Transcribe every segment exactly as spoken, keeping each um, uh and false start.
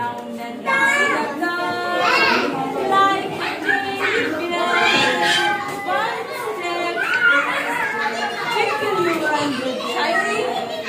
round and round the car, like a teddy bear. One step, tickle you and the shiny.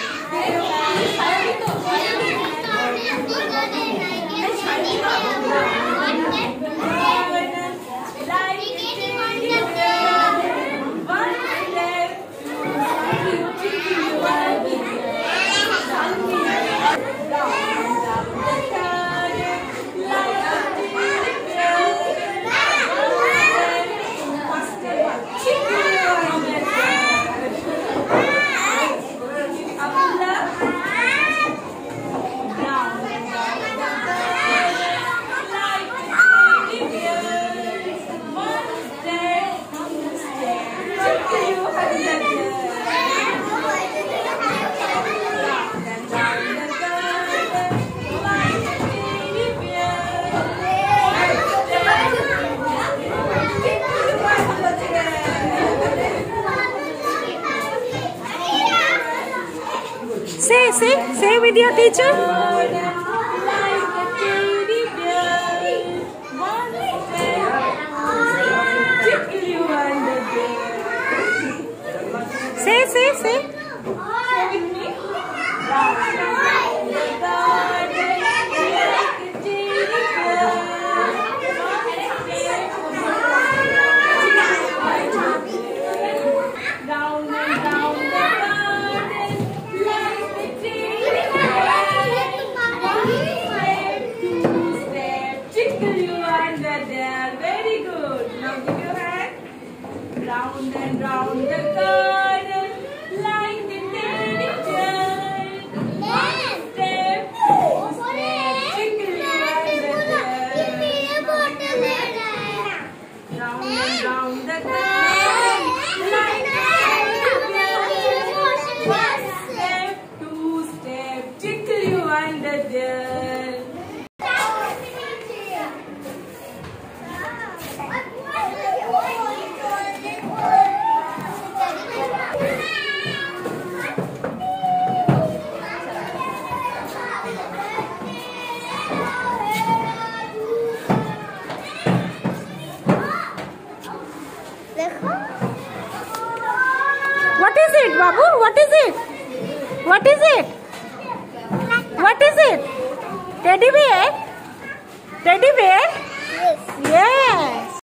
Say, say, say with your teacher. Say, say, say. Very good. Now give your hand. Round and round the garden, like the teddy bear. One step, two step, tickle you and the bear. Round and round the garden, like the teddy bear. One step, two step, tickle you and the bear. What is it, Babu? What is it? What is it? What is it? Teddy bear? Teddy bear? Yes. Yes.